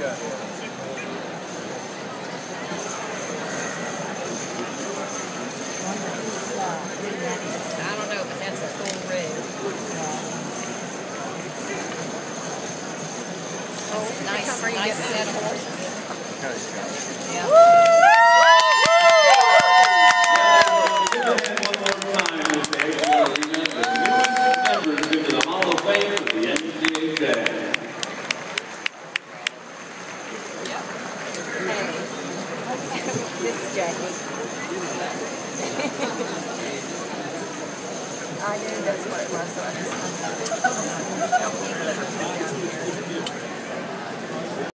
I don't know, but that's a cool rig. Oh, nice set of horses. Yeah. One more time today, we are the newest members into the Hall of Fame of the NCHA. This is Jackie. I knew that's what it was, so I just